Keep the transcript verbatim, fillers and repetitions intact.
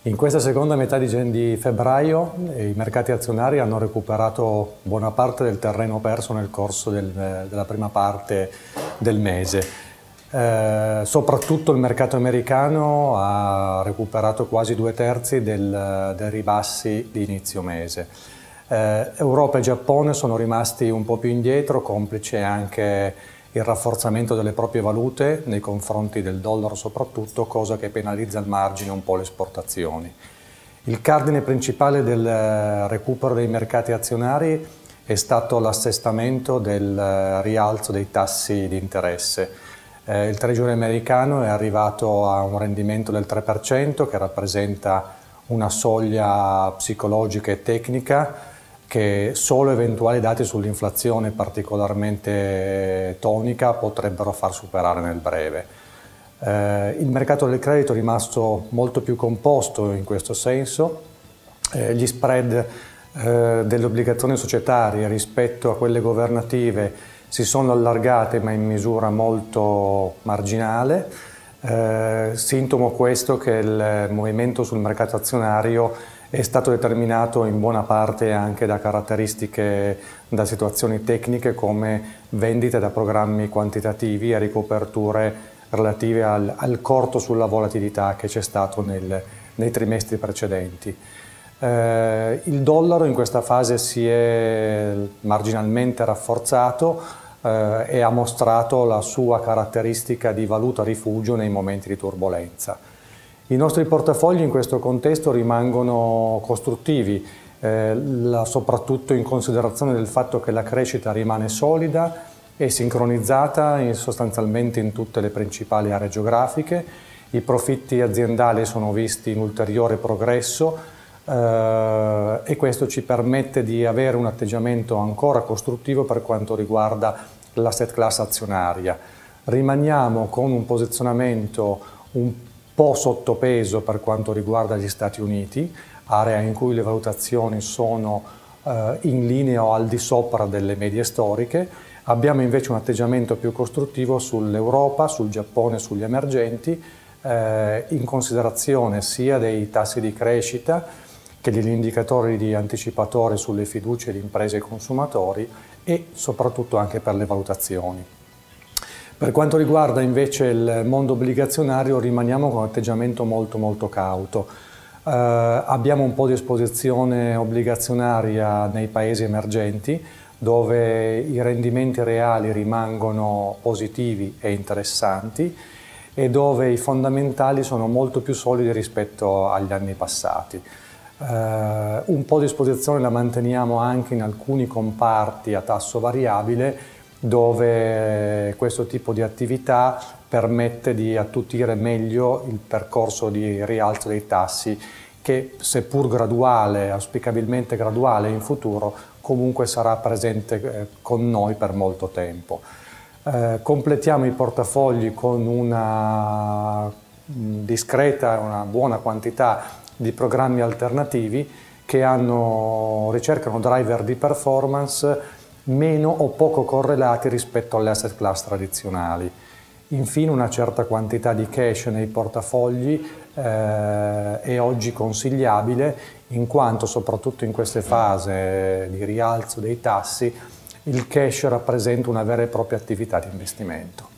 In questa seconda metà di, di febbraio i mercati azionari hanno recuperato buona parte del terreno perso nel corso del, della prima parte del mese. Eh, soprattutto il mercato americano ha recuperato quasi due terzi del, dei ribassi di inizio mese. Eh, Europa e Giappone sono rimasti un po' più indietro, complice anche il rafforzamento delle proprie valute nei confronti del dollaro soprattutto, cosa che penalizza al margine un po' le esportazioni. Il cardine principale del recupero dei mercati azionari è stato l'assestamento del rialzo dei tassi di interesse. Eh, il Treasury americano è arrivato a un rendimento del tre per cento che rappresenta una soglia psicologica e tecnica che solo eventuali dati sull'inflazione particolarmente tonica potrebbero far superare nel breve. Eh, il mercato del credito è rimasto molto più composto in questo senso, eh, gli spread eh, delle obbligazioni societarie rispetto a quelle governative si sono allargate ma in misura molto marginale, eh, sintomo questo che il movimento sul mercato azionario è stato determinato in buona parte anche da caratteristiche, da situazioni tecniche come vendite da programmi quantitativi e ricoperture relative al, al corto sulla volatilità che c'è stato nel, nei trimestri precedenti. Eh, il dollaro in questa fase si è marginalmente rafforzato eh, e ha mostrato la sua caratteristica di valuta rifugio nei momenti di turbolenza. I nostri portafogli in questo contesto rimangono costruttivi, eh, la, soprattutto in considerazione del fatto che la crescita rimane solida e sincronizzata in, sostanzialmente in tutte le principali aree geografiche, i profitti aziendali sono visti in ulteriore progresso eh, e questo ci permette di avere un atteggiamento ancora costruttivo per quanto riguarda l'asset class azionaria. Rimaniamo con un posizionamento un po' sottopeso per quanto riguarda gli Stati Uniti, area in cui le valutazioni sono eh, in linea o al di sopra delle medie storiche. Abbiamo invece un atteggiamento più costruttivo sull'Europa, sul Giappone, sugli emergenti, eh, in considerazione sia dei tassi di crescita che degli indicatori di anticipatori sulle fiducie di imprese e consumatori e soprattutto anche per le valutazioni. Per quanto riguarda invece il mondo obbligazionario rimaniamo con un atteggiamento molto molto cauto. Eh, abbiamo un po' di esposizione obbligazionaria nei paesi emergenti dove i rendimenti reali rimangono positivi e interessanti e dove i fondamentali sono molto più solidi rispetto agli anni passati. Eh, un po' di esposizione la manteniamo anche in alcuni comparti a tasso variabile dove questo tipo di attività permette di attutire meglio il percorso di rialzo dei tassi che, seppur graduale, auspicabilmente graduale in futuro, comunque sarà presente con noi per molto tempo. Eh, completiamo i portafogli con una discreta, una buona quantità di programmi alternativi che hanno, ricercano driver di performance meno o poco correlati rispetto alle asset class tradizionali. Infine una certa quantità di cash nei portafogli eh, è oggi consigliabile in quanto soprattutto in queste fasi di rialzo dei tassi il cash rappresenta una vera e propria attività di investimento.